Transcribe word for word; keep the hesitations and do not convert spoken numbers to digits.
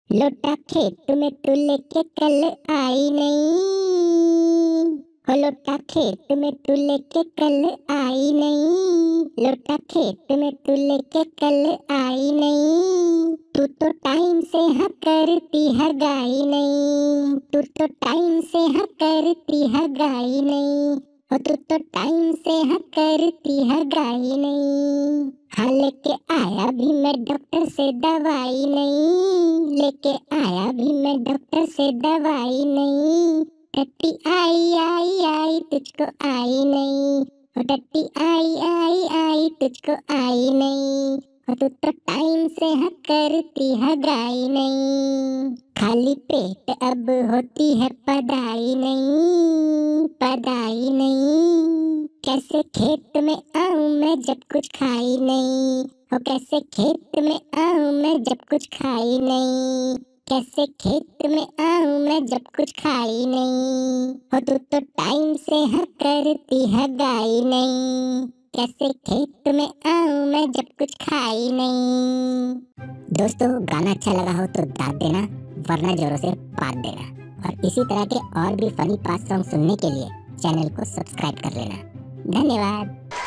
लोटा खेत में तू लेके कल आई नहीं, हो लोटा खेत में तू लेके कल आई नहीं, लोटा खेत में तू लेके कल आई नहीं। तू तो टाइम से हाँ करती है गाई नहीं, तू तो टाइम से हाँ करती है गाई नहीं, हो तू तो टाइम से हाँ करती है गाई नहीं। हाँ लेके आया भी मैं डॉक्टर से दवाई नहीं, लेके आया भी मैं डॉक्टर से दवाई नहीं। टट्टी आई आई आई तुझको आई नहीं, हो टट्टी आई आई आई तुझको आई नहीं, हो तू तो टाइम से हाँ करती है गाई नहीं। खाली पेट अब होती है पदाई नहीं, पदाई नहीं। कैसे खेत में आऊं मैं जब कुछ खाई नहीं, हो कैसे खेत में आऊं मैं जब कुछ खाई नहीं, कैसे खेत में आऊं मैं जब कुछ खाई नहीं, हो तू तो टाइम से हाँ करती है गाई नहीं, कैसे खेत में आऊं मैं जब कुछ खाई नहीं। दोस्तों गाना अच्छा लगा हो तो दाद देना, वरना जोरों से पाद देना, और इसी तरह के और भी फनी पास सॉन्ग सुनने के लिए चैनल को सब्सक्राइब कर लेना। धन्यवाद।